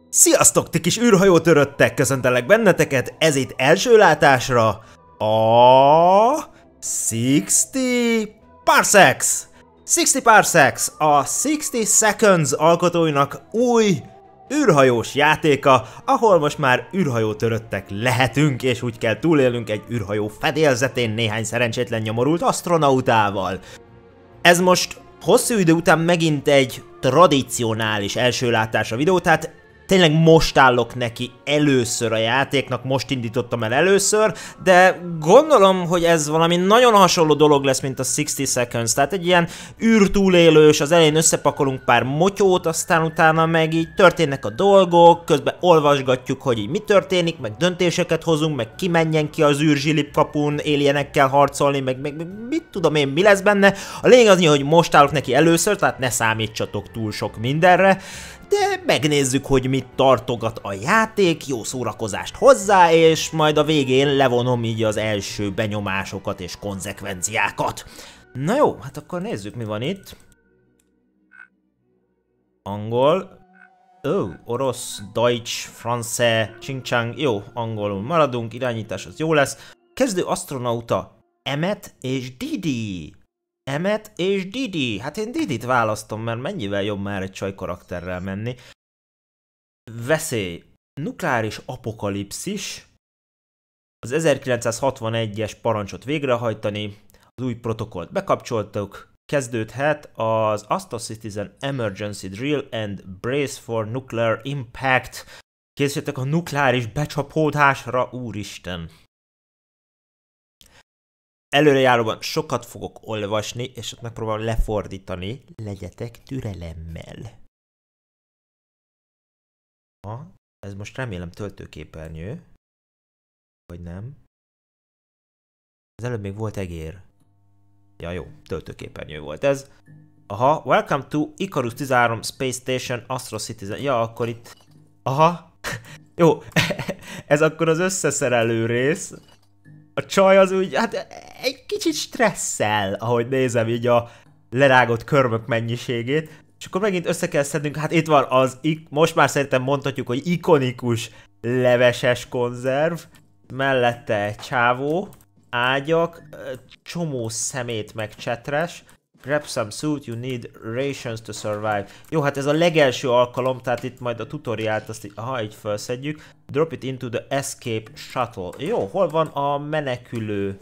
Sziasztok, ti kis űrhajótöröttek, köszöntelek benneteket, ez itt első látásra a 60 Parsecs! 60 Parsecs, a 60 Seconds alkotóinak új űrhajós játéka, ahol most már űrhajótöröttek lehetünk, és úgy kell túlélnünk egy űrhajó fedélzetén néhány szerencsétlen nyomorult astronautával. Ez most hosszú idő után megint egy tradicionális első látásra videó, tehát tényleg most állok neki először a játéknak, most indítottam el először, de gondolom, hogy ez valami nagyon hasonló dolog lesz, mint a 60 Seconds, tehát egy ilyen űrtúlélős, az elején összepakolunk pár motyót, aztán utána meg így történnek a dolgok, közben olvasgatjuk, hogy így mi történik, meg döntéseket hozunk, meg ki menjen ki az űrzsilip kapun, alienekkel harcolni, meg mit tudom én, mi lesz benne. A lényeg az, hogy most állok neki először, tehát ne számítsatok túl sok mindenre, de megnézzük, hogy mit tartogat a játék, jó szórakozást hozzá, és majd a végén levonom így az első benyomásokat és konzekvenciákat. Na jó, hát akkor nézzük, mi van itt. Angol. Orosz, Deutsch, Francais, Xinjiang. Jó, angolul maradunk, irányítás az jó lesz. Kezdő astronauta Emmet és Didi. Emmet és Didi. Hát én Didit választom, mert mennyivel jobb már egy csaj karakterrel menni. Veszély. Nukleáris apokalipszis. Az 1961-es parancsot végrehajtani. Az új protokollt bekapcsoltuk. Kezdődhet az Astro Citizen Emergency Drill and Brace for Nuclear Impact. Készüljetek a nukleáris becsapódásra, úristen. Előrejáróban sokat fogok olvasni, és ott megpróbálom lefordítani. Legyetek türelemmel. Ez most remélem töltőképernyő. Vagy nem? Az előbb még volt egér. Ja jó, töltőképernyő volt ez. Aha, welcome to Icarus 13 Space Station Astro Citizen. Ja, akkor itt... Aha. Jó, ez akkor az összeszerelő rész. A csaj az úgy, hát egy kicsit stresszel, ahogy nézem így a lerágott körmök mennyiségét. És akkor megint össze kell szednünk, hát itt van az, most már szerintem mondhatjuk, hogy ikonikus leveses konzerv. Mellette egy csávó, ágyak, csomó szemét meg csetres. Grab some suit, you need rations to survive. Jó, hát ez a legelső alkalom, tehát itt majd a tutoriált azt így, így felszedjük. Drop it into the escape shuttle. Jó, hol van a menekülő?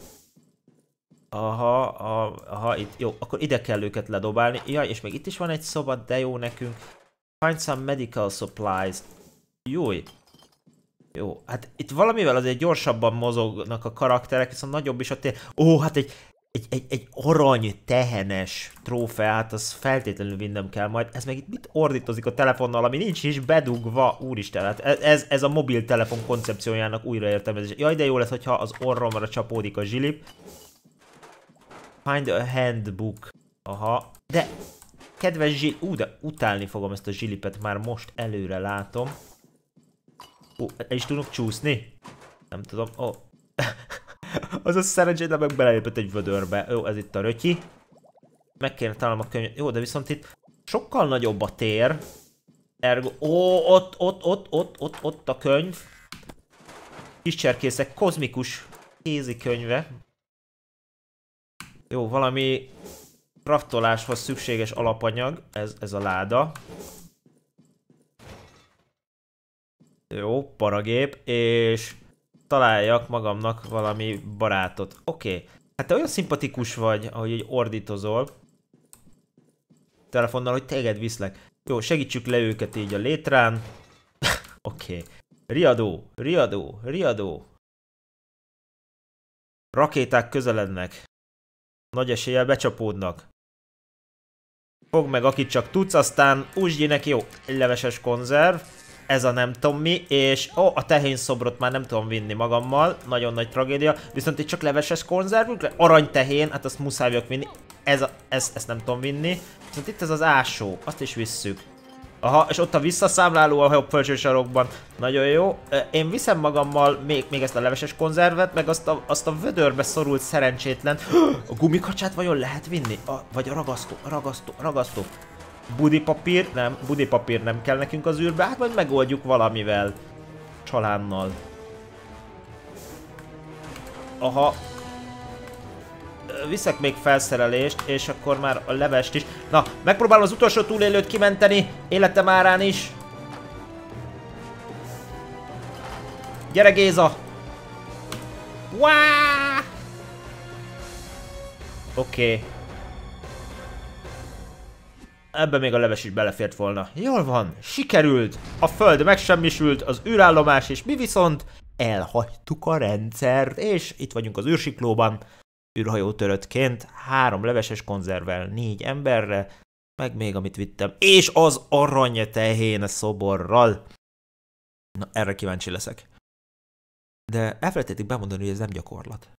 Aha, itt. Jó, akkor ide kell őket ledobálni. Jaj, és még itt is van egy szoba, de jó nekünk. Find some medical supplies. Júj. Jó, hát itt valamivel azért gyorsabban mozognak a karakterek, viszont nagyobb is a tér. Hát egy arany tehenes trófeát, az feltétlenül vinnem kell majd. Ez meg itt mit ordítozik a telefonnal, ami nincs is bedugva, úristen, hát ez a mobiltelefon koncepciójának újraértelmezés. Jaj, de jó lesz, hogyha az orromra csapódik a zsilip. Find a handbook. Aha, de kedves zsilip, de utálni fogom ezt a zsilipet, már most előre látom. El is tudok csúszni? Nem tudom, az a szerencsétlen meg belelépett egy vödörbe. Jó, ez itt a rötyi. Meg kéne találnom a könyvet. Jó, de viszont itt sokkal nagyobb a tér. Ergo... ott a könyv. Kiscserkészek kozmikus kézikönyve. Jó, valami craftoláshoz szükséges alapanyag. Ez a láda. Jó, paragép, és találjak magamnak valami barátot. Oké. Hát te olyan szimpatikus vagy, ahogy így ordítozol. Telefonnal, hogy téged viszlek. Jó, segítsük le őket így a létrán. Oké. Riadó. Rakéták közelednek. Nagy eséllyel becsapódnak. Fogd meg, akit csak tudsz, aztán úsdj neki. Jó, egy leveses konzerv. Ez a nem tudom mi, és a tehén szobrot már nem tudom vinni magammal, nagyon nagy tragédia, viszont itt csak leveses konzervünk, aranytehén, hát azt muszáj vagyok vinni, ezt nem tudom vinni, viszont itt ez az ásó, azt is visszük. Aha, és ott a visszaszámláló a jobb felső sarokban, nagyon jó, én viszem magammal még ezt a leveses konzervet, meg azt a vödörbe szorult szerencsétlen, a gumikacsát vajon lehet vinni? Vagy a ragasztó. Budipapír, nem, budipapír nem kell nekünk az űrbe, hát majd megoldjuk valamivel. Csalánnal. Aha. Viszek még felszerelést, és akkor már a levest is. Na, megpróbálom az utolsó túlélőt kimenteni, életem árán is. Gyere Géza! Oké. Ebben még a leves is belefért volna. Jól van, sikerült! A föld megsemmisült, az űrállomás, és mi viszont elhagytuk a rendszert, és itt vagyunk az űrsiklóban, űrhajótöröttként, 3 leveses konzervvel 4 emberre, meg még amit vittem, és az aranytehén szoborral. Na, erre kíváncsi leszek. De elfelejtették bemondani, hogy ez nem gyakorlat.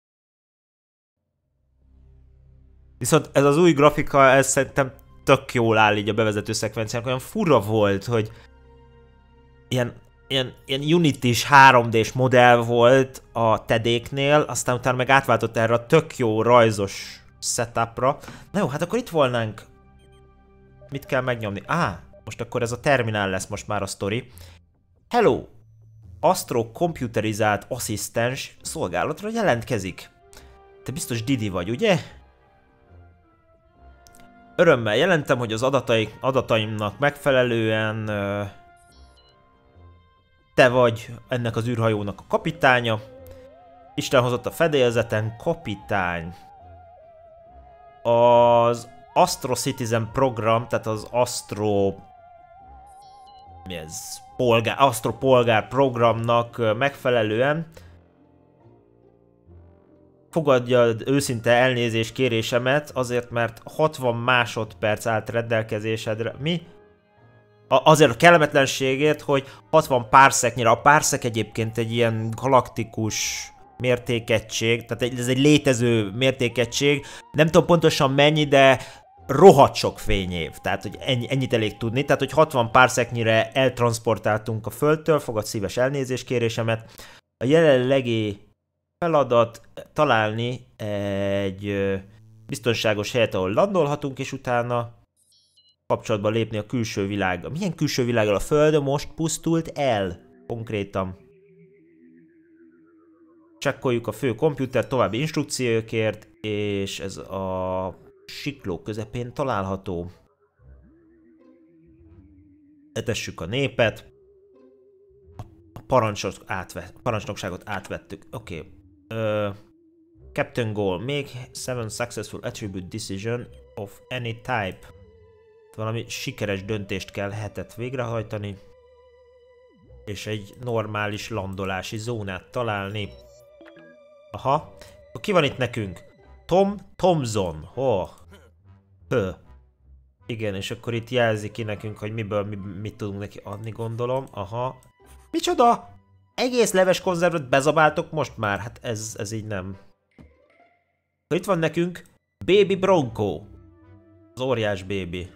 Viszont ez az új grafika, ez szerintem tök jól áll így a bevezető szekvenciának, olyan fura volt, hogy ilyen Unity-s 3D-s modell volt a Tedéknél, aztán utána meg átváltott erre a tök jó rajzos setupra. Na jó, hát akkor itt volnánk. Mit kell megnyomni? Most akkor ez a terminál lesz most már a sztori. Hello! Astro komputerizált asszisztens szolgálatra jelentkezik. Te biztos Didi vagy, ugye? Örömmel jelentem, hogy az adataimnak megfelelően te vagy ennek az űrhajónak a kapitánya. Isten hozott a fedélzeten, kapitány. Az Astro Citizen program, tehát az Astro... Mi ez? Astro polgár programnak megfelelően fogadja őszinte elnézés kérésemet azért, mert 60 másodperc állt rendelkezésedre. Mi? Azért a kellemetlenségért, hogy 60 párszeknyire. A párszek egyébként egy ilyen galaktikus mértékegység, tehát ez egy létező mértékegység. Nem tudom pontosan mennyi, de rohadt sok fényév. Tehát, hogy ennyit elég tudni. Tehát, hogy 60 párszeknyire eltransportáltunk a Földtől, fogad szíves elnézéskérésemet. A jelenlegi feladat találni egy biztonságos helyet, ahol landolhatunk, és utána kapcsolatba lépni a külső világgal. Milyen külső világgal? A Föld most pusztult el, konkrétan. Csekkoljuk a fő komputer további instrukciókért, és ez a sikló közepén található. Etessük a népet. A parancsnokságot átvettük. Oké. Captain Goal. Make 7 successful attribute decision of any type. Valami sikeres döntést kell hetet végrehajtani. És egy normális landolási zónát találni. Aha. Ki van itt nekünk? Tom Thomson. Igen, és akkor itt jelzi ki nekünk, hogy miből mit tudunk neki adni, gondolom. Aha. Micsoda? Egész leves konzervet bezabáltok most már? Hát ez így nem. Itt van nekünk Baby Bronco. Az óriás baby.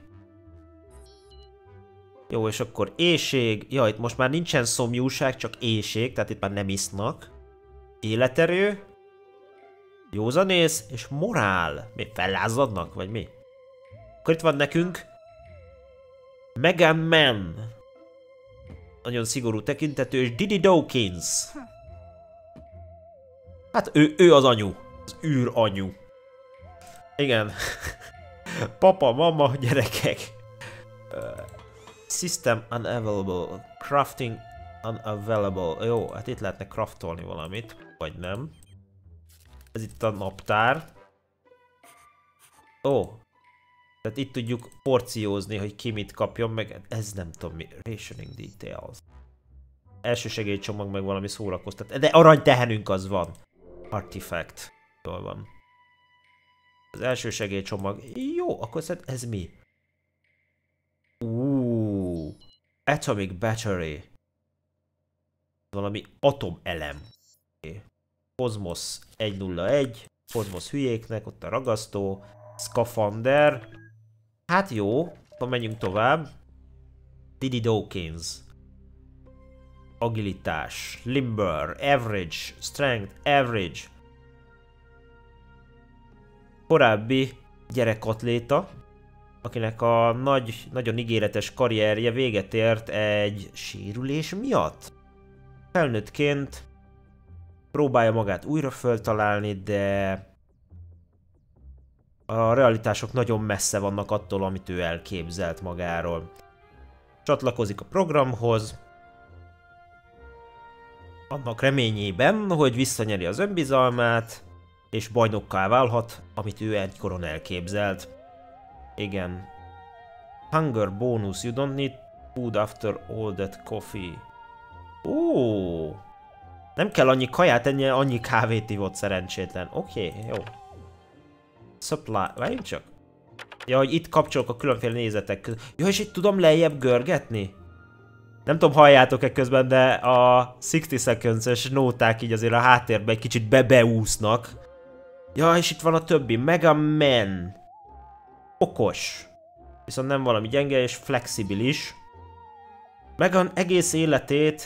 Jó, és akkor éhség. Ja, itt most már nincsen szomjúság, csak éhség, tehát itt már nem isznak. Életerő. Józanész és morál. Mi fellázadnak, vagy mi? Akkor itt van nekünk Mega Man. Nagyon szigorú tekintetű, és Didi Dawkins. Hát ő az anyu. Az űranyu. Igen. Papa, mama, gyerekek. System unavailable. Crafting unavailable. Jó, hát itt lehetne craftolni valamit. Vagy nem. Ez itt a naptár. Tehát itt tudjuk porciózni, hogy ki mit kapjon, meg ez nem tudom mi. Rationing details. Első segélycsomag, meg valami szórakoztat. De aranytehenünk az van. Artifact. Jól van. Az első segélycsomag. Jó, akkor szerintem ez mi? Atomic battery. Valami atomelem. Cosmos 101. Cosmos hülyéknek, ott a ragasztó. Szkafander. Hát jó, akkor menjünk tovább. Didi Dawkins. Agilitás, limber, average, strength, average. Korábbi gyerekatléta. akinek a nagyon ígéretes karrierje véget ért egy sérülés miatt. Felnőttként próbálja magát újra föltalálni, de a realitások nagyon messze vannak attól, amit ő elképzelt magáról. Csatlakozik a programhoz, annak reményében, hogy visszanyeri az önbizalmát, és bajnokká válhat, amit ő egykoron elképzelt. Igen. Hunger bonus, you don't need food after all that coffee. Ó, nem kell annyi kaját enni, annyi kávét ivott szerencsétlen. Oké, jó. Supply, várjunk csak. Ja, hogy itt kapcsolok a különféle nézetek között. Ja, és itt tudom lejjebb görgetni? Nem tudom, halljátok-e közben, de a 60 seconds-es nóták így azért a háttérben egy kicsit beúsznak. Ja, és itt van a többi. Mega Man. Okos. Viszont nem valami gyenge és flexibilis. Megan egész életét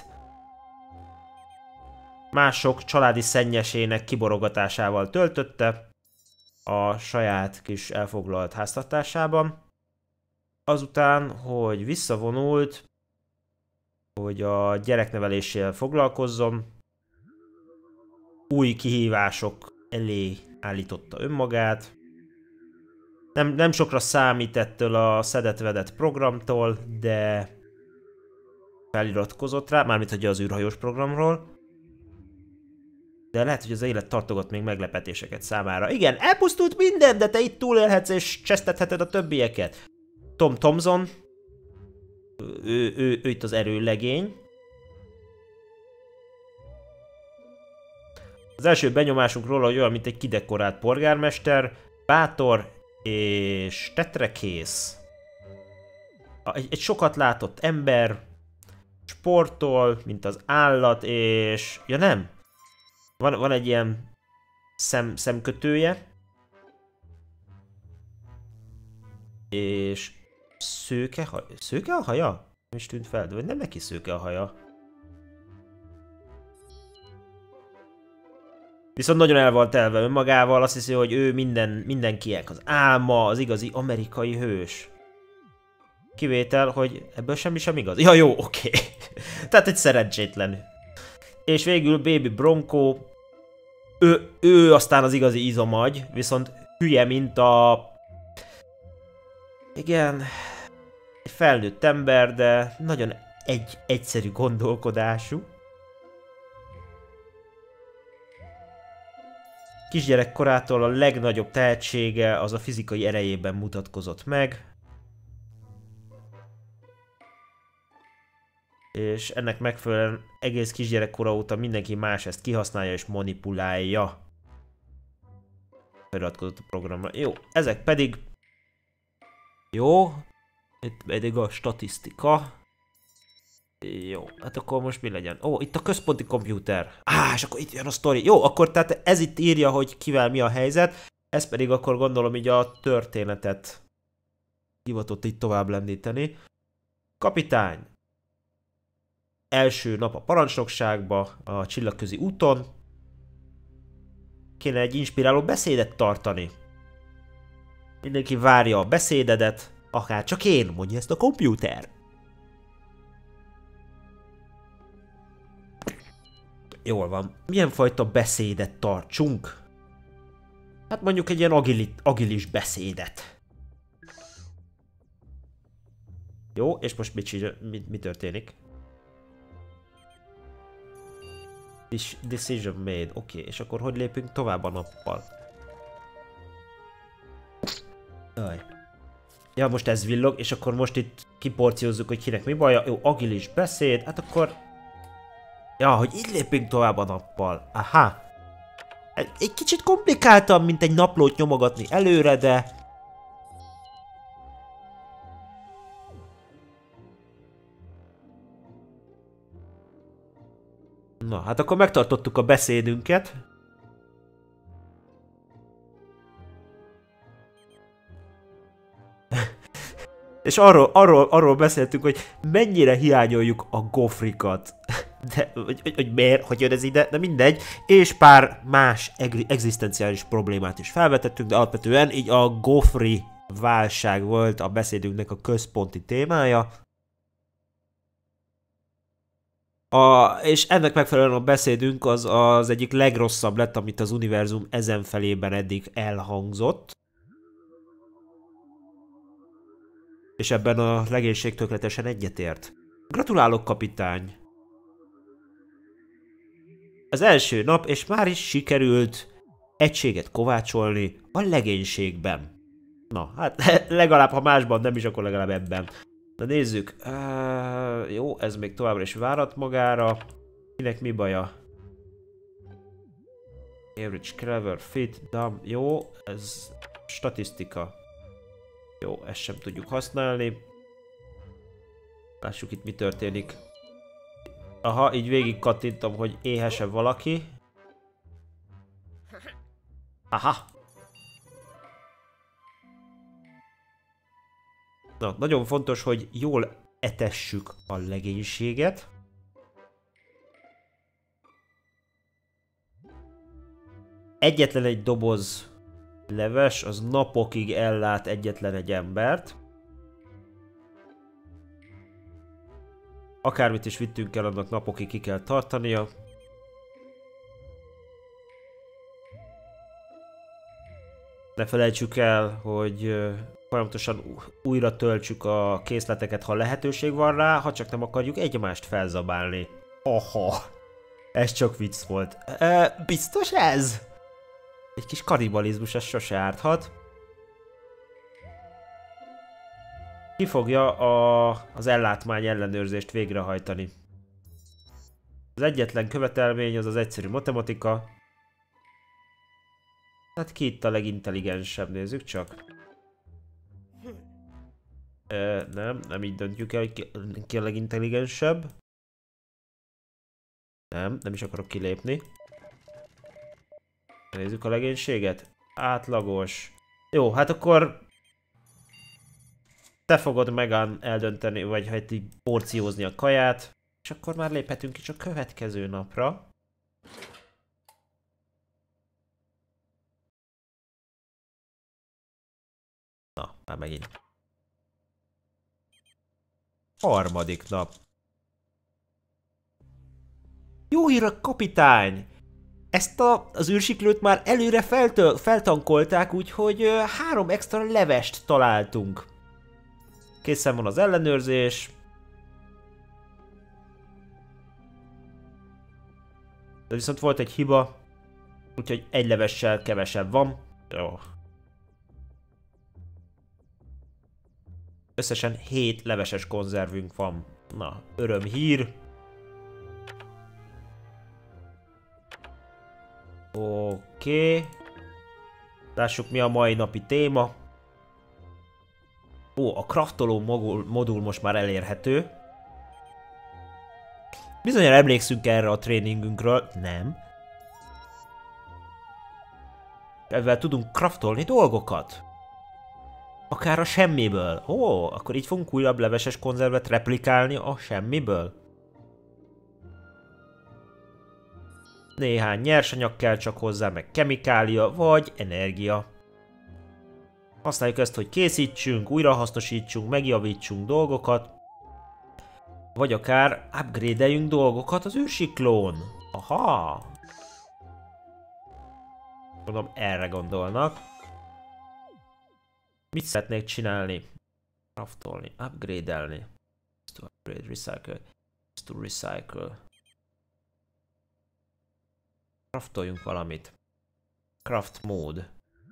mások családi szennyesének kiborogatásával töltötte a saját kis elfoglalt háztartásában. Azután, hogy visszavonult, hogy a gyerekneveléssel foglalkozzon, új kihívások elé állította önmagát. Nem sokra számít ettől a szedett-vedett programtól, de feliratkozott rá, mármint hogy az űrhajós programról. De lehet, hogy az élet tartogat még meglepetéseket számára. Igen, elpusztult minden, de te itt túlélhetsz és csesztetheted a többieket. Tom Thompson. Ő itt az erőlegény. Az első benyomásunk róla, hogy olyan, mint egy kidekorált polgármester, bátor és tetrekész. Egy sokat látott ember, sportol, mint az állat, és... ja nem. Van egy ilyen szemkötője. És... szőke a haja? Nem is tűnt fel, de nem neki szőke a haja. Viszont nagyon el volt telve önmagával, azt hiszi, hogy ő mindenkinek az álma, az igazi amerikai hős. Kivétel, hogy ebből semmi sem igaz. Ja jó, oké. Tehát egy szerencsétlen. És végül Baby Bronco, ő aztán az igazi izomagy, viszont hülye, mint a... igen... egy felnőtt ember, de nagyon egyszerű gondolkodású. Kisgyerekkorától a legnagyobb tehetsége az a fizikai erejében mutatkozott meg. És ennek megfelelően egész kisgyerekkora óta mindenki más ezt kihasználja és manipulálja. Feliratkozott a programra. Jó, ezek pedig... jó. Itt pedig a statisztika. Jó, hát akkor most mi legyen? Ó, itt a központi komputer. És akkor itt jön a sztori. Jó, akkor tehát ez itt írja, hogy kivel mi a helyzet. Ez pedig akkor gondolom így a történetet hivatott itt tovább lendíteni. Kapitány. Első nap a parancsnokságba, a csillagközi úton. Kéne egy inspiráló beszédet tartani. Mindenki várja a beszédedet. Akár csak én, mondja ezt a komputer. Jól van. Milyen fajta beszédet tartsunk? Hát mondjuk egy ilyen agilis beszédet. Jó, és most mi történik? Decision made. Oké, és akkor hogy lépünk tovább a nappal? Aj. Ja, most ez villog, és akkor most itt kiporciózzuk, hogy kinek mi baja. Jó, agilis beszéd, hát akkor... ja, hogy így lépünk tovább a nappal. Aha. Egy kicsit komplikáltabb, mint egy naplót nyomogatni előre, de... na, hát akkor megtartottuk a beszédünket. És arról beszéltünk, hogy mennyire hiányoljuk a gofrikat. De, hogy miért, hogy jön ez ide, de mindegy. És pár más egzisztenciális problémát is felvetettünk, de alapvetően így a gofri válság volt a beszédünknek a központi témája. És ennek megfelelően a beszédünk az egyik legrosszabb lett, amit az univerzum ezen felében eddig elhangzott. És ebben a legénység tökéletesen egyetért. Gratulálok, kapitány! Az első nap, és már is sikerült egységet kovácsolni a legénységben. Na, hát legalább, ha másban nem is, akkor legalább ebben. Na nézzük. Jó, ez még továbbra is várat magára. Kinek mi baja? Average, clever, fit, dumb. Jó, ez statisztika. Jó, ezt sem tudjuk használni. Lássuk itt mi történik. Aha, így végig kattintom, hogy éhese valaki. Aha. Na, nagyon fontos, hogy jól etessük a legénységet. Egyetlen egy doboz leves, az napokig ellát egyetlen egy embert. Akármit is vittünk el, annak napokig ki kell tartania. Ne felejtsük el, hogy folyamatosan újra töltsük a készleteket, ha lehetőség van rá, ha csak nem akarjuk egymást felzabálni. Aha, ez csak vicc volt. Biztos ez? Egy kis kannibalizmus, ez sose árthat. Ki fogja az ellátmány ellenőrzést végrehajtani? Az egyetlen követelmény az az egyszerű matematika. Hát ki itt a legintelligensebb, nézzük csak. Nem így döntjük el, hogy ki a legintelligensebb. Nem is akarok kilépni. Nézzük a legénységet. Átlagos. Jó, hát akkor te fogod Megan eldönteni, vagy hát így porciózni a kaját. És akkor már léphetünk is a következő napra. Na, már megint. Harmadik nap. Jó hír a kapitány! Ezt az űrsiklőt már előre feltankolták, úgyhogy 3 extra levest találtunk. Készen van az ellenőrzés. De viszont volt egy hiba, úgyhogy egy levessel kevesebb van. Jó. Összesen 7 leveses konzervünk van. Na, örömhír. Oké. Lássuk, mi a mai napi téma. Ó, a craftoló modul most már elérhető. Bizonyára emlékszünk erre a tréningünkről. Nem. Ezzel tudunk craftolni dolgokat. Akár a semmiből. Ó, akkor így fogunk újabb leveses konzervet replikálni a semmiből. Néhány nyersanyag kell csak hozzá, meg kemikália, vagy energia. Használjuk ezt, hogy készítsünk, újrahasznosítsunk, megjavítsunk dolgokat. Vagy akár upgrade-eljünk dolgokat az űrsiklón. Aha! Mondom, erre gondolnak. Mit szeretnék csinálni? Craftolni, upgrade-elni. To upgrade, recycle. To recycle. Craftoljunk valamit. Craft mode.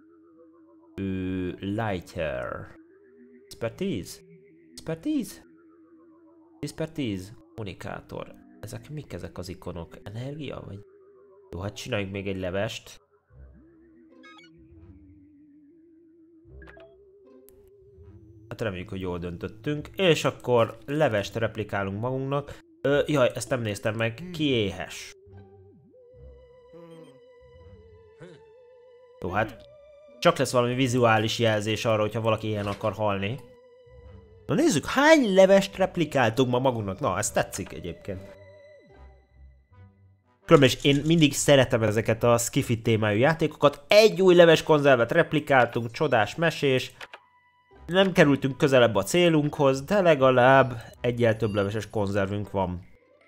Lighter. Expertise. Expertise. Expertise. Kommunikátor. Ezek mik ezek az ikonok? Energia? Vagy? Jó, hát csináljunk még egy levest. Hát reméljük, hogy jól döntöttünk. És akkor levest replikálunk magunknak. Jaj, ezt nem néztem meg. Ki éhes? Jó, hát csak lesz valami vizuális jelzés arra, hogyha valaki ilyen akar halni. Na nézzük, hány levest replikáltunk ma magunknak? Na, ez tetszik egyébként. Különben is én mindig szeretem ezeket a skifi témájú játékokat. Egy új leves konzervet replikáltunk, csodás mesés. Nem kerültünk közelebb a célunkhoz, de legalább egyel több leveses konzervünk van.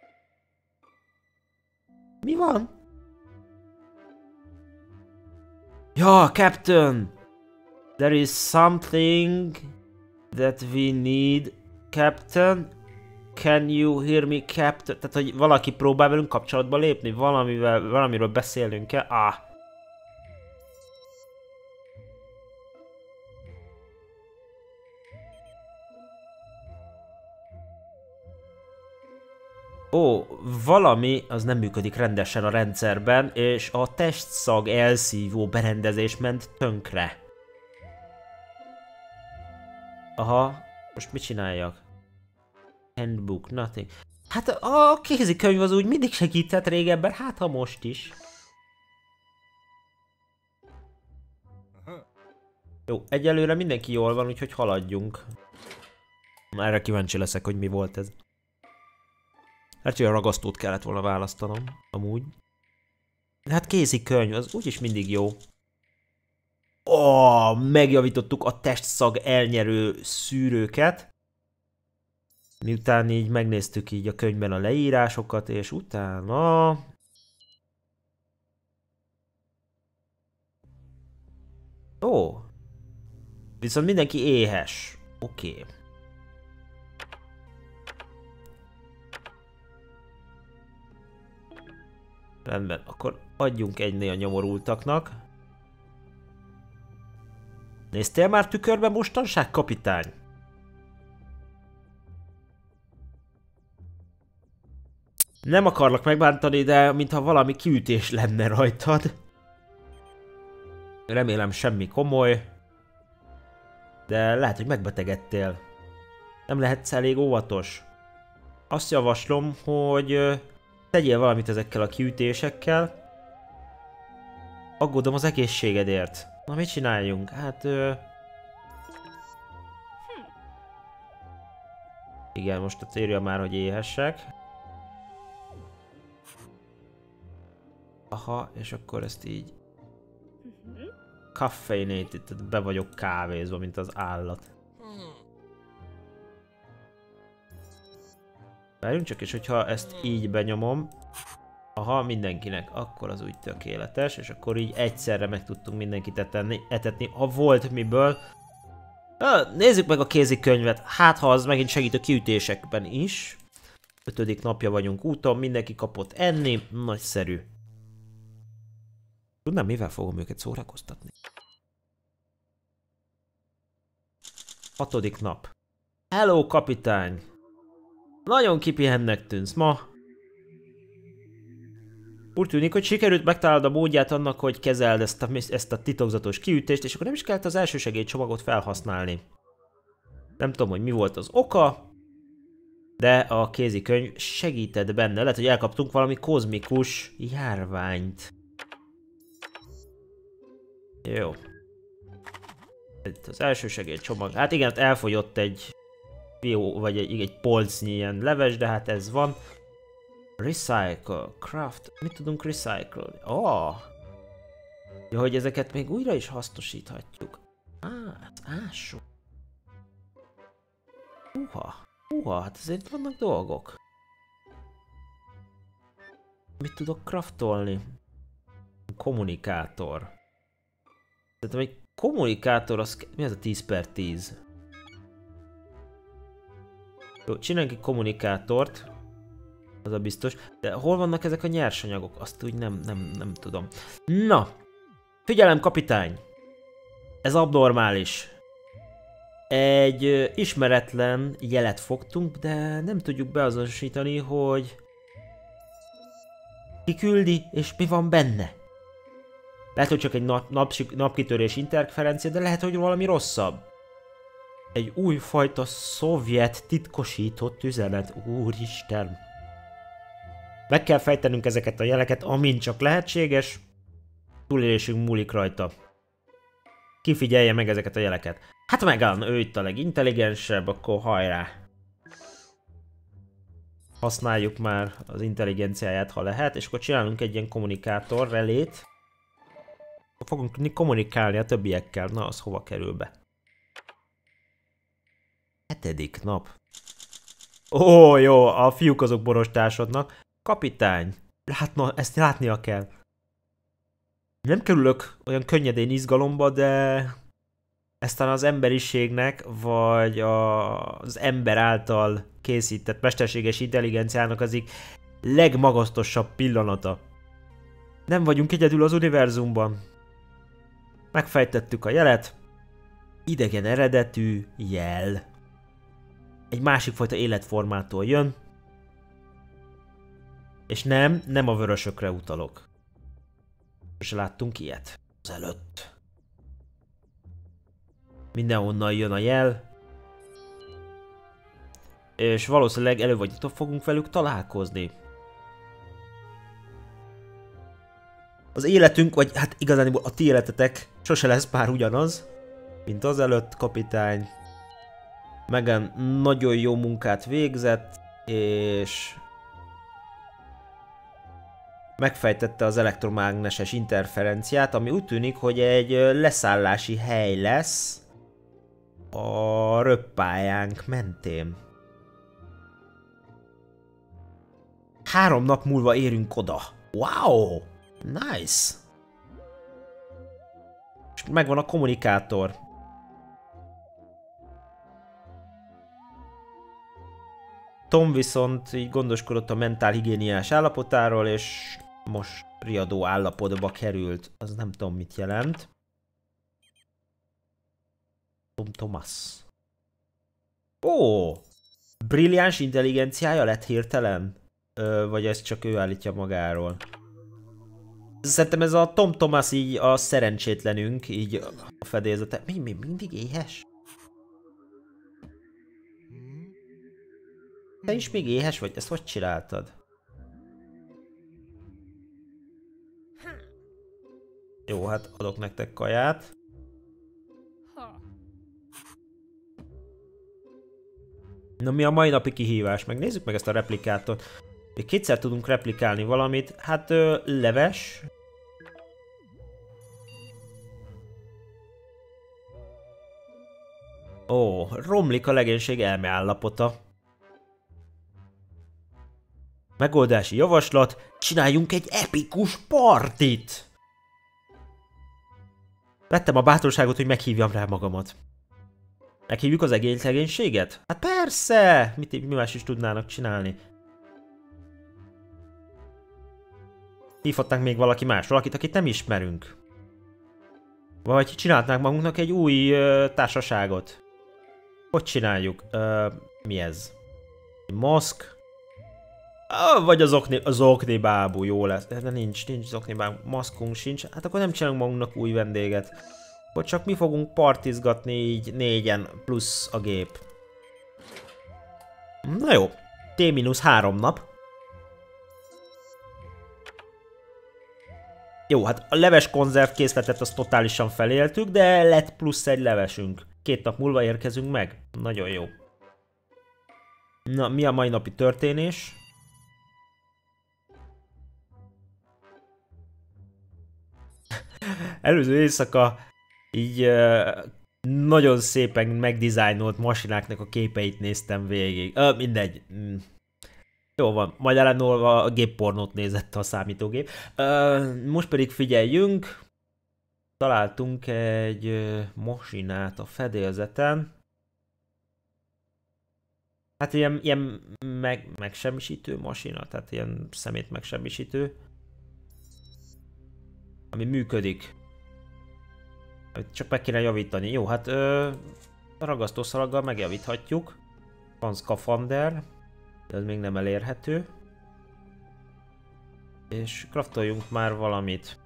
Mi van? Ja, Captain! There is something that we need, Captain. Can you hear me, Captain? Tehát, hogy valaki próbál velünk kapcsolatba lépni? Valamiről beszélnünk kell? Ah. Ó, valami az nem működik rendesen a rendszerben, és a testszag elszívó berendezés ment tönkre. Aha, most mit csináljak? Handbook, nothing. Hát a kézikönyv az úgy mindig segített régebben, hát ha most is. Jó, egyelőre mindenki jól van, úgyhogy haladjunk. Erre kíváncsi leszek, hogy mi volt ez. Hát, hogy a ragasztót kellett volna választanom, amúgy. De hát kézikönyv, az úgyis mindig jó. Ó, megjavítottuk a testszag elnyerő szűrőket. Miután így megnéztük így a könyvben a leírásokat, és utána... Ó. Viszont mindenki éhes. Oké. Rendben, akkor adjunk egynél a nyomorultaknak. Néztél már tükörbe mostanság, kapitány? Nem akarlak megbántani, de mintha valami kiütés lenne rajtad. Remélem semmi komoly. De lehet, hogy megbetegedtél. Nem lehetsz elég óvatos. Azt javaslom, hogy tegyél valamit ezekkel a kiütésekkel. Aggódom az egészségedért. Na, mit csináljunk? Hát... Igen, most a írja már, hogy éhesek. Aha, és akkor ezt így... Caffeinated, tehát be vagyok kávézva, mint az állat. Várjunk csak, és hogyha ezt így benyomom... Aha, mindenkinek, akkor az úgy tökéletes, és akkor így egyszerre meg tudtunk mindenkit etetni, ha volt miből. Nézzük meg a kézikönyvet, hát ha az megint segít a kiütésekben is. 5. napja vagyunk úton, mindenki kapott enni, nagyszerű. Tudnám, mivel fogom őket szórakoztatni? 6. nap. Hello, kapitány! Nagyon kipihennek tűnsz ma. Úgy tűnik, hogy sikerült megtalálod a módját annak, hogy kezeld ezt a titokzatos kiütést, és akkor nem is kellett az elsősegélycsomagot felhasználni. Nem tudom, hogy mi volt az oka, de a kézikönyv segített benne. Lehet, hogy elkaptunk valami kozmikus járványt. Jó. Itt az elsősegélycsomag. Hát igen, elfogyott egy vagy egy polcnyi ilyen leves, de hát ez van. Recycle, craft, mit tudunk recycle-ni? Oh. Jó, hogy ezeket még újra is hasznosíthatjuk. Hát, ásó. Húha, hát azért vannak dolgok. Mit tudok craftolni? Kommunikátor. Tehát egy kommunikátor, az... Mi az a 10x10? Jó, csináljunk egy kommunikátort. Az a biztos. De hol vannak ezek a nyersanyagok? Azt úgy nem tudom. Na! Figyelem, kapitány! Ez abnormális. Egy ismeretlen jelet fogtunk, de nem tudjuk beazonosítani, hogy ki küldi és mi van benne. Lehet, hogy csak egy napkitörés interferencia, de lehet, hogy valami rosszabb. Egy újfajta szovjet titkosított üzenet. Úristen! Meg kell fejtenünk ezeket a jeleket, amint csak lehetséges. Túlélésünk múlik rajta. Kifigyelje meg ezeket a jeleket. Hát megáll, ő itt a legintelligensebb, akkor hajrá! Használjuk már az intelligenciáját, ha lehet, és akkor csinálunk egy ilyen kommunikátor relét. Fogunk kommunikálni a többiekkel. Na, az hova kerül be? 7. nap. Ó, jó, a fiúk azok borostásodnak. Kapitány, ezt látnia kell. Nem kerülök olyan könnyedén izgalomba, de ezt az emberiségnek, vagy az ember által készített mesterséges intelligenciának az egyik legmagasztosabb pillanata. Nem vagyunk egyedül az univerzumban. Megfejtettük a jelet. Idegen eredetű jel. Egy másik fajta életformától jön. És nem a vörösökre utalok. És láttunk ilyet az előtt. Mindenhonnan jön a jel. És valószínűleg elő vagy utóbb fogunk velük találkozni. Az életünk, vagy hát igazán a ti életetek sose lesz már ugyanaz, mint az előtt, kapitány. Megan nagyon jó munkát végzett, és megfejtette az elektromágneses interferenciát, ami úgy tűnik, hogy egy leszállási hely lesz a röppályánk mentén. 3 nap múlva érünk oda. Wow! Nice! És megvan a kommunikátor. Tom viszont így gondoskodott a mentálhigiéniás állapotáról, és most riadó állapotba került. Az nem tudom mit jelent. Tom Thomas. Ó! Brilliáns intelligenciája lett hirtelen? Vagy ezt csak ő állítja magáról? Szerintem ez a Tom Thomas így a szerencsétlenünk, így a fedélzete. Mi mindig éhes? Te is még éhes vagy? Ezt hogy csináltad? Jó, hát adok nektek kaját. Na mi a mai napi kihívás? Megnézzük meg ezt a replikátort. Még kétszer tudunk replikálni valamit. Hát leves. Ó, romlik a legénység elmeállapota. Megoldási javaslat. Csináljunk egy epikus partit! Vettem a bátorságot, hogy meghívjam rá magamat. Meghívjuk az egész legénységet? Hát persze! Mi más is tudnának csinálni? Hívhatnánk még valaki más, valakit, akit nem ismerünk. Vagy csinálhatnánk magunknak egy új társaságot. Hogy csináljuk? Mi ez? Moszk? Vagy az okni bábú, jó lesz. De nincs okni bábú, maszkunk sincs. Hát akkor nem csinálunk magunknak új vendéget. Vagy csak mi fogunk partizgatni így 4-en plusz a gép. Na jó, T-3 nap. Jó, hát a leves konzerv készletet azt totálisan feléltük, de lett plusz egy levesünk. 2 nap múlva érkezünk meg. Nagyon jó. Na, mi a mai napi történés? Előző éjszaka így nagyon szépen megdizájnolt masináknak a képeit néztem végig. Mindegy. Jó van, majd ellenolva a géppornót nézett a számítógép. Most pedig figyeljünk. Találtunk egy masinát a fedélzeten. Hát ilyen megsemmisítő masina, tehát ilyen szemét megsemmisítő. Ami működik. Csak meg kéne javítani. Jó, hát ragasztószalaggal megjavíthatjuk. Van szkafander, de ez még nem elérhető. És craftoljunk már valamit.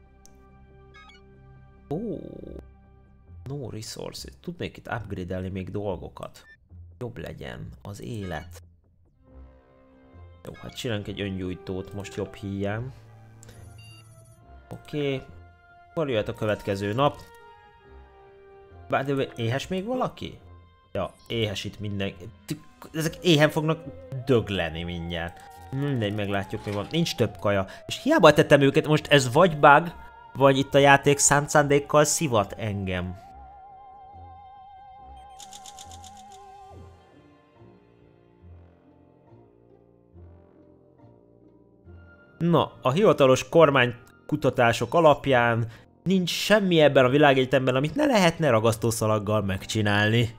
Ó, no resources. Tudnék itt upgrade-elni még dolgokat. Jobb legyen az élet. Jó, hát csinálunk egy öngyújtót most jobb híján. Oké. Akkor jöhet a következő nap. Bár de éhes még valaki? Ja, éhes itt mindenki. Ezek éhen fognak dögleni mindjárt. Mindegy, meglátjuk mi van. Nincs több kaja. És hiába tettem őket, most ez vagy bug, vagy itt a játék szánt szándékkal szivat engem. Na, a hivatalos kormánykutatások alapján nincs semmi ebben a világegyetemben, amit ne lehetne ragasztószalaggal megcsinálni.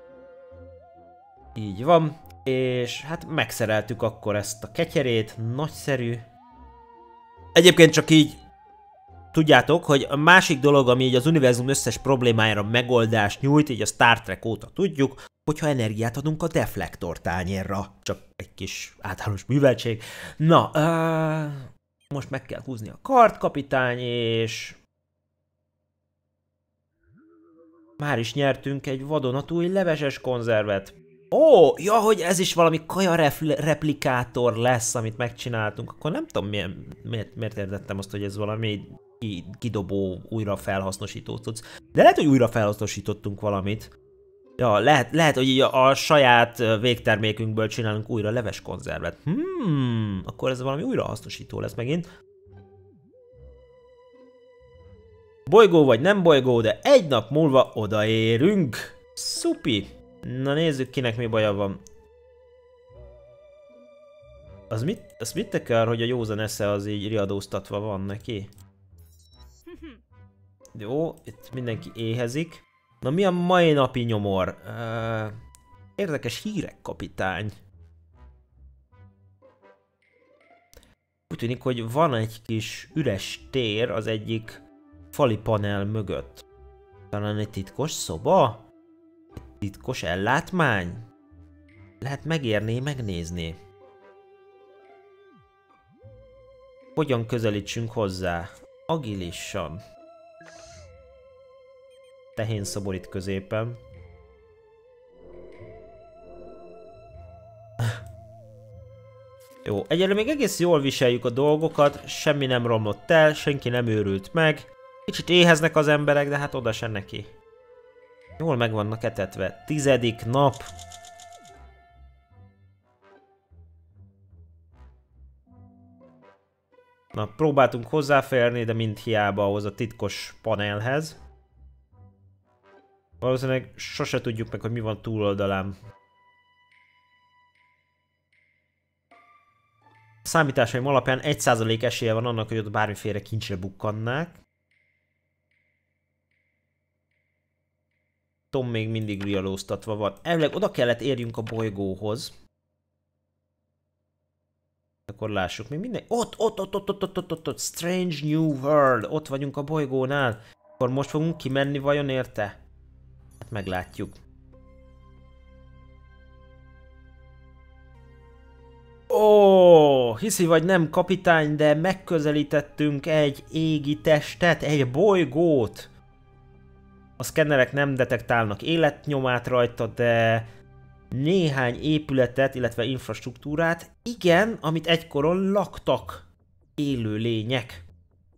Így van, és hát megszereltük akkor ezt a ketyerét, nagyszerű. Egyébként csak így tudjátok, hogy a másik dolog, ami így az univerzum összes problémájára megoldást nyújt, így a Star Trek óta tudjuk, hogyha energiát adunk a deflektor tányérra. Csak egy kis általános műveltség. Na, most meg kell húzni a kart, kapitány, és... már is nyertünk egy vadonatúj leveses konzervet. Ó, ja, hogy ez is valami kaja replikátor lesz, amit megcsináltunk. Akkor nem tudom, miért értettem azt, hogy ez valami kidobó, újra felhasznosító tudsz. De lehet, hogy újra felhasznosítottunk valamit. Ja, lehet, hogy a saját végtermékünkből csinálunk újra leves konzervet. Akkor ez valami újrahasznosító lesz megint. Bolygó vagy nem bolygó, de egy nap múlva odaérünk. Szupi! Na nézzük, kinek mi baja van. Az mit tekar, hogy a józan esze az így riadóztatva van neki? Jó, itt mindenki éhezik. Na mi a mai napi nyomor? Érdekes hírek, kapitány. Úgy tűnik, hogy van egy kis üres tér az egyik fali panel mögött. Talán egy titkos szoba? Egy titkos ellátmány? Lehet megérni, megnézni. Hogyan közelítsünk hozzá? Agilisan. Tehén szobor itt középen. Jó, egyelőre még egész jól viseljük a dolgokat, semmi nem romlott el, senki nem őrült meg. Kicsit éheznek az emberek, de hát oda se neki. Jól meg vannak etetve. 10. nap. Na, próbáltunk hozzáférni, de mind hiába ahhoz a titkos panelhez. Valószínűleg sose tudjuk meg, hogy mi van túloldalán. A számításaim alapján 1% esélye van annak, hogy ott bármiféle kincsre bukkannák. Tom még mindig rialóztatva van. Elvileg oda kellett érjünk a bolygóhoz. Akkor lássuk, még minden... Ott, Strange New World, ott vagyunk a bolygónál. Akkor most fogunk kimenni vajon érte? Hát meglátjuk. Ó, hiszi vagy nem, kapitány, de megközelítettünk egy égi testet, egy bolygót. A szkennerek nem detektálnak életnyomát rajta, de néhány épületet, illetve infrastruktúrát, igen, amit egykoron laktak élő lények.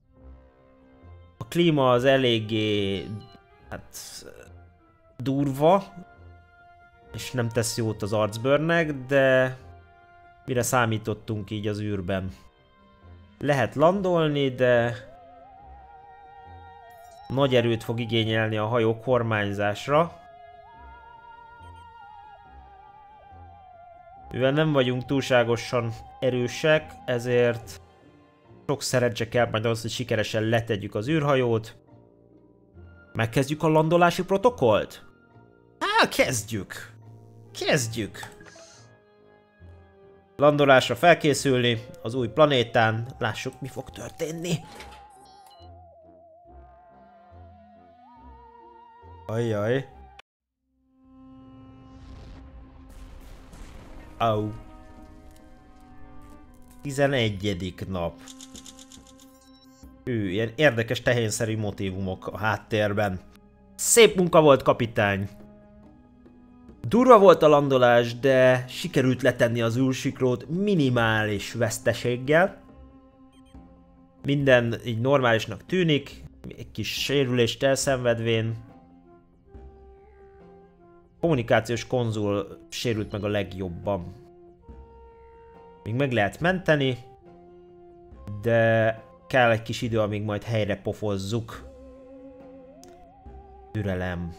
A klíma az eléggé, hát, durva, és nem tesz jót az arcbőrnek, de mire számítottunk így az űrben. Lehet landolni, de nagy erőt fog igényelni a hajó kormányzásra. Mivel nem vagyunk túlságosan erősek, ezért sok szerencse kell majd az, hogy sikeresen letegyük az űrhajót. Megkezdjük a landolási protokollt? Á, kezdjük! Kezdjük! Landolásra felkészülni az új planétán, lássuk, mi fog történni. Ajjaj. Au. 11. nap. Ilyen érdekes tehénszerű motívumok a háttérben. Szép munka volt, kapitány. Durva volt a landolás, de sikerült letenni az űrsiklót minimális veszteséggel. Minden így normálisnak tűnik, egy kis sérülést elszenvedvén. Kommunikációs konzol sérült meg a legjobban. Még meg lehet menteni, de kell egy kis idő, amíg majd helyre pofozzuk. Türelem.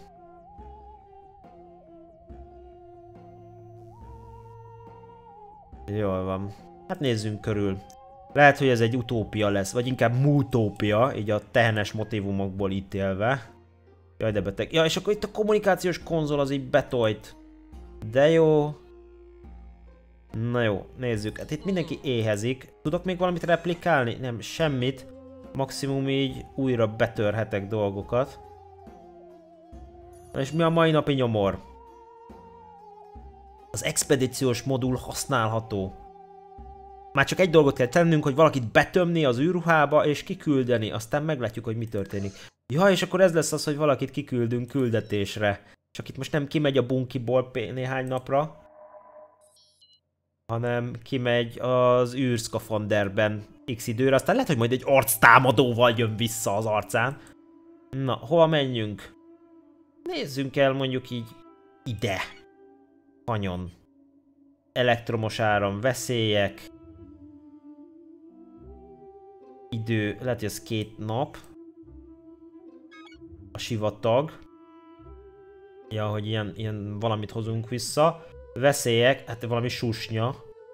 Jól van. Hát nézzünk körül. Lehet, hogy ez egy utópia lesz, vagy inkább mútópia, így a tehenes motívumokból ítélve. Jaj, de beteg. Ja, és akkor itt a kommunikációs konzol az így betolt. De jó. Na jó, nézzük. Hát itt mindenki éhezik. Tudok még valamit replikálni? Nem, semmit. Maximum így újra betörhetek dolgokat. Na és mi a mai napi nyomor? Az expedíciós modul használható. Már csak egy dolgot kell tennünk, hogy valakit betömni az űrruhába és kiküldeni, aztán meglátjuk, hogy mi történik. Ja, és akkor ez lesz az, hogy valakit kiküldünk küldetésre. Csak itt most nem kimegy a bunkiból néhány napra, hanem kimegy az űrszkafanderben x időre, aztán lehet, hogy majd egy arctámadóval jön vissza az arcán. Na, hova menjünk? Nézzünk el mondjuk így ide. Kanyon. Elektromos áram, veszélyek. Idő, lehet, hogy ez 2 nap. A sivatag. Ja, hogy ilyen valamit hozunk vissza. Veszélyek, hát valami susnya.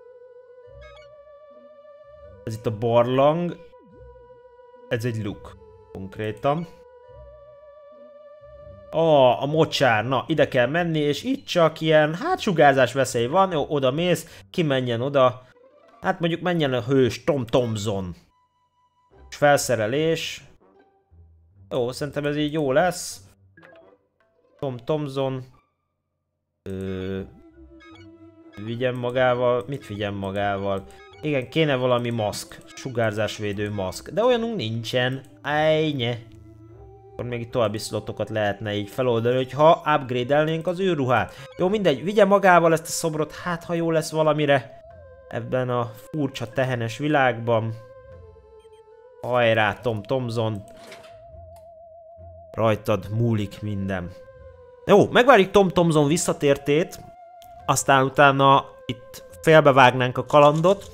Ez itt a barlang. Ez egy luk. Konkrétan. A mocsár, na ide kell menni, és itt csak ilyen, hát sugárzás veszély van, jó, oda mész, kimenjen oda. Hát mondjuk menjen a hős, Tom Thompson. És felszerelés. Jó, szerintem ez így jó lesz. Tom Thompson. Vigyen magával, mit vigyen magával? Igen, kéne valami maszk, sugárzásvédő maszk, de olyanunk nincsen. Ejnye. Akkor még itt további szlotokat lehetne így feloldani, hogyha upgrade-elnénk az űrruhát. Jó, mindegy, vigye magával ezt a szobrot, hát ha jó lesz valamire ebben a furcsa tehenes világban. Hajrá, Tom Thompson. Rajtad múlik minden. Jó, megvárjuk Tom Thompson visszatértét, aztán utána itt félbevágnánk a kalandot.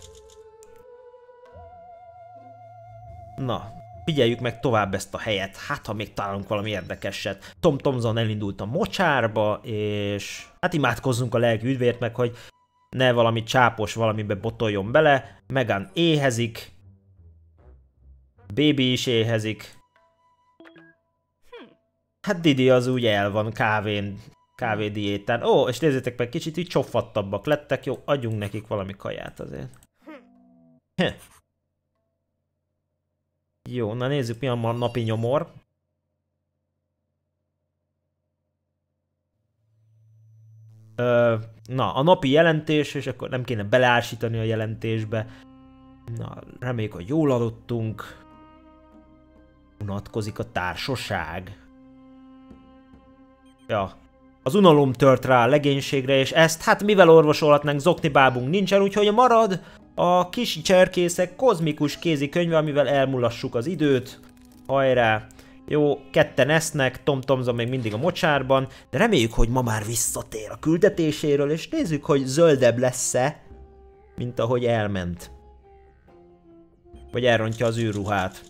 Na, figyeljük meg tovább ezt a helyet, hát ha még találunk valami érdekeset. Tom Thompson elindult a mocsárba, és hát imádkozzunk a lelki üdvért meg, hogy ne valami csápos valamibe botoljon bele. Megan éhezik. Baby is éhezik. Hát Didi az úgy el van kávédiétán. Ó, és nézzétek meg, kicsit így csoffattabbak lettek. Jó, adjunk nekik valami kaját azért. Jó, na nézzük mi a napi nyomor. Na, a napi jelentés, és akkor nem kéne beleásítani a jelentésbe. Na, reméljük, hogy jól aludtunk. Unatkozik a társaság. Ja. Az unalom tört rá a legénységre, és ezt, hát mivel orvosolhatnánk, zoknibábunk nincsen, úgyhogy marad a kis cserkészek kozmikus kézikönyve, amivel elmulassuk az időt. Hajrá! Jó, ketten esznek, Tom Thompson még mindig a mocsárban, de reméljük, hogy ma már visszatér a küldetéséről, és nézzük, hogy zöldebb lesz-e, mint ahogy elment. Vagy elrontja az űrruhát.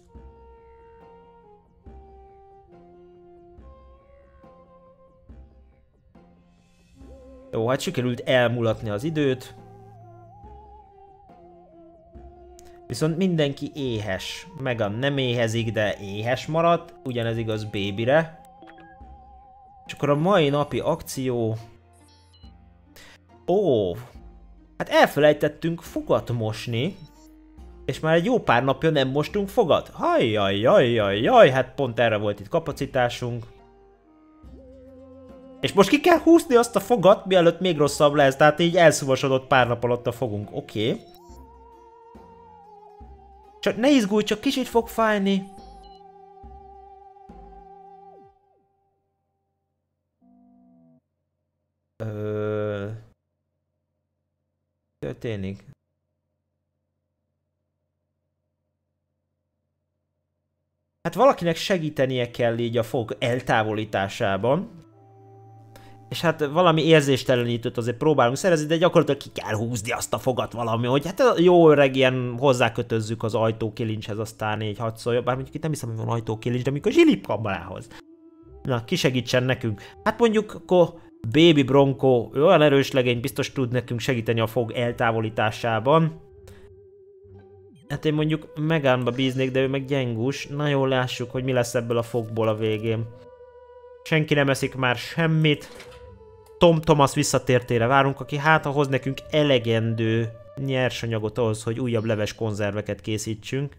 Jó, hát sikerült elmulatni az időt. Viszont mindenki éhes. Megan nem éhezik, de éhes maradt. Ugyanez igaz Babyre. És akkor a mai napi akció... Ó! Hát elfelejtettünk fogat mosni. És már egy jó pár napja nem mostunk fogat. Hajjajjajjajjaj, hát pont erre volt itt kapacitásunk. És most ki kell húzni azt a fogat, mielőtt még rosszabb lesz, tehát így elszuvasodott pár nap alatt a fogunk. Oké. Csak ne izgulj, csak kicsit fog fájni. Történik. Hát valakinek segítenie kell így a fog eltávolításában. És hát valami érzéstelenítőt azért próbálunk szerezni, de gyakorlatilag ki kell húzni azt a fogat valami, hogy hát jó öreg ilyen hozzákötözzük az ajtókilincshez, aztán így hadd szóljon, bár mondjuk itt nem hiszem, hogy van ajtókilincs, de mikor zsilipkamrához. Na, ki segítsen nekünk? Hát mondjuk akkor Baby Bronco, ő olyan erős legény, biztos tud nekünk segíteni a fog eltávolításában. Hát én mondjuk Megánba bíznék, de ő meg gyengus. Nagyon lássuk, hogy mi lesz ebből a fogból a végén. Senki nem eszik már semmit. Tom Thomas visszatértére várunk, aki hát hoz nekünk elegendő nyersanyagot ahhoz, hogy újabb leves konzerveket készítsünk.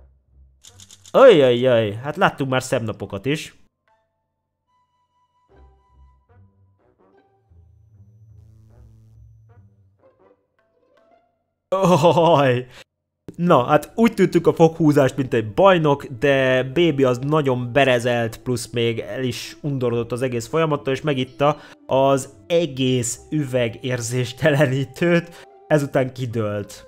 Ajajaj, hát láttunk már szebb napokat is. Ojj! Na, hát úgy tűntünk a foghúzást, mint egy bajnok, de Baby az nagyon berezelt, plusz még el is undorodott az egész folyamattól, és megitta az egész üveg érzéstelenítőt, ezután kidőlt.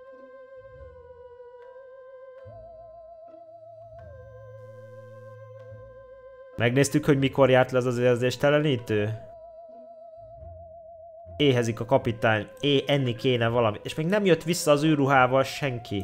Megnéztük, hogy mikor járt le az érzéstelenítő? Éhezik a kapitány, enni kéne valami, és még nem jött vissza az űrruhával senki.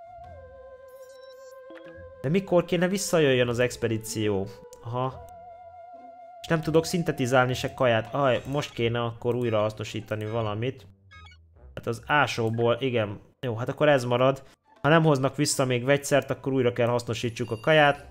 De mikor kéne visszajöjjön az expedíció? Aha. És nem tudok szintetizálni se kaját. Most kéne akkor újra hasznosítani valamit. Hát az ásóból, igen. Jó, hát akkor ez marad. Ha nem hoznak vissza még vegyszert, akkor újra kell hasznosítsuk a kaját.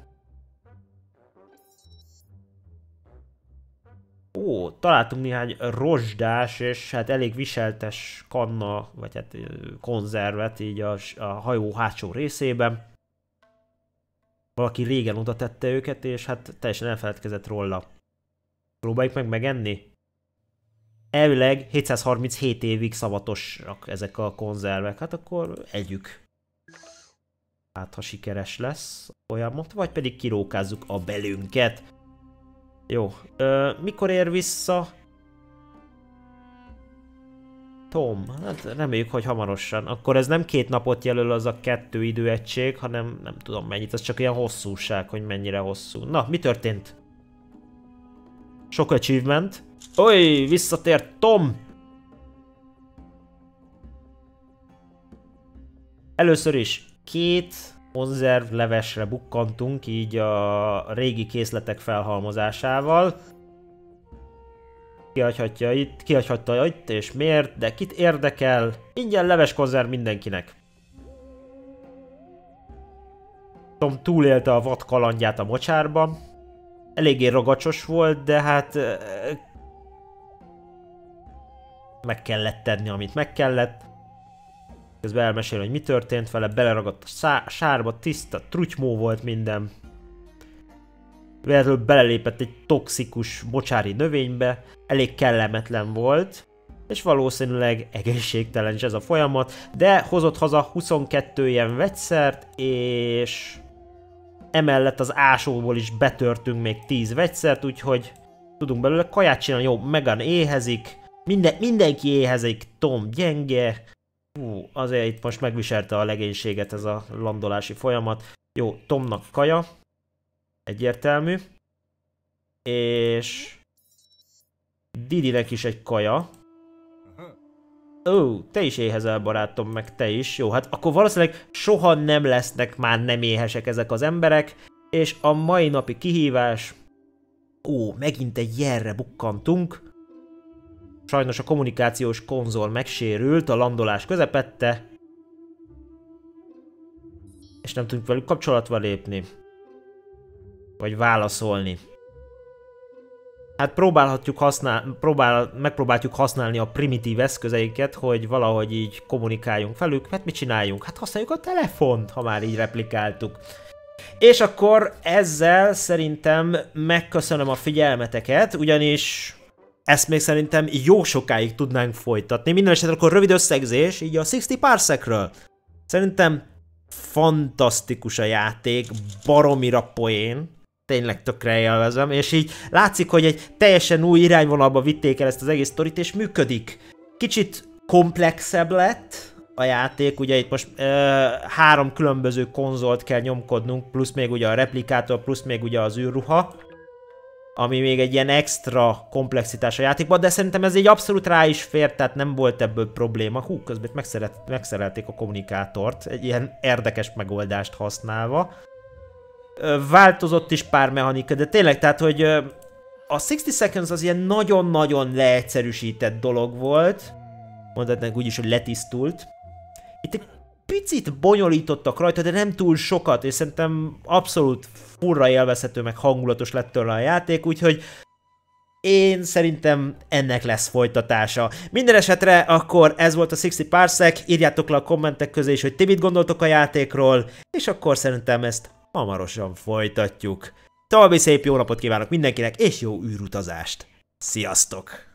Ó, találtunk néhány rozsdás és hát elég viseltes kanna, vagy hát konzervet így a hajó hátsó részében. Valaki régen oda tette őket, és hát teljesen elfeledkezett róla. Próbáljuk meg megenni? Elvileg 737 évig szavatosak ezek a konzervek, hát akkor együk. Hát ha sikeres lesz a folyamat, vagy pedig kirókázzuk a belünket. Jó, mikor ér vissza? Tom, hát reméljük, hogy hamarosan. Akkor ez nem 2 napot jelöl az a 2 időegység, hanem nem tudom mennyit, ez csak ilyen hosszúság, hogy mennyire hosszú. Na, mi történt? Sok achievement. Oly, visszatért Tom! Először is 2 konzervlevesre bukkantunk, így a régi készletek felhalmozásával. Kihagyhatta itt, és miért, de kit érdekel? Ingyen leves konzerv mindenkinek. Tom túlélte a vad kalandját a mocsárba. Eléggé ragacsos volt, de hát meg kellett tenni, amit meg kellett. Közben elmesél, hogy mi történt vele, beleragadt a sárba, tiszta, trutymó volt minden. Véletlenül belelépett egy toxikus mocsári növénybe, elég kellemetlen volt, és valószínűleg egészségtelen is ez a folyamat, de hozott haza 22 ilyen vegyszert, és emellett az ásóból is betörtünk még 10 vegyszert, úgyhogy tudunk belőle kaját csinálni. Jó, Megan éhezik, mindenki éhezik, Tom gyenge. Azért itt most megviselte a legénységet ez a landolási folyamat. Jó, Tomnak kaja. Egyértelmű. És Didinek is egy kaja. Ó, te is éhezel, barátom, meg te is. Jó, hát akkor valószínűleg soha nem lesznek már nem éhesek ezek az emberek. És a mai napi kihívás... Ó, megint egy jelre bukkantunk. Sajnos a kommunikációs konzol megsérült a landolás közepette. És nem tudunk velük kapcsolatba lépni. Vagy válaszolni. Hát megpróbáljuk használni a primitív eszközeiket, hogy valahogy így kommunikáljunk velük. Hát mit csináljunk? Hát használjuk a telefont, ha már így replikáltuk. És akkor ezzel szerintem megköszönöm a figyelmeteket, ugyanis ezt még szerintem jó sokáig tudnánk folytatni. Minden esetre akkor rövid összegzés, így a 60 Parsecről. Szerintem fantasztikus a játék, baromira poén. Tényleg tökre élvezem, és így látszik, hogy egy teljesen új irányvonalba vitték el ezt az egész sztorit, és működik. Kicsit komplexebb lett a játék, ugye itt most 3 különböző konzolt kell nyomkodnunk, plusz még ugye a replikátor, plusz még ugye az űrruha, ami még egy ilyen extra komplexitás a játékban, de szerintem ez így abszolút rá is fér, tehát nem volt ebből probléma. Hú, közben megszerelték a kommunikátort, egy ilyen érdekes megoldást használva. Változott is pár mechanika, de tényleg, tehát, hogy a 60 Seconds az ilyen nagyon-nagyon leegyszerűsített dolog volt. Mondhatnánk úgy is, hogy letisztult. Itt egy picit bonyolítottak rajta, de nem túl sokat, és szerintem abszolút furra élvezhető, meg hangulatos lett tőle a játék, úgyhogy én szerintem ennek lesz folytatása. Minden esetre akkor ez volt a 60 Parsec, írjátok le a kommentek közé is, hogy ti mit gondoltok a játékról, és akkor szerintem ezt hamarosan folytatjuk. További szép jó napot kívánok mindenkinek, és jó űrutazást! Sziasztok!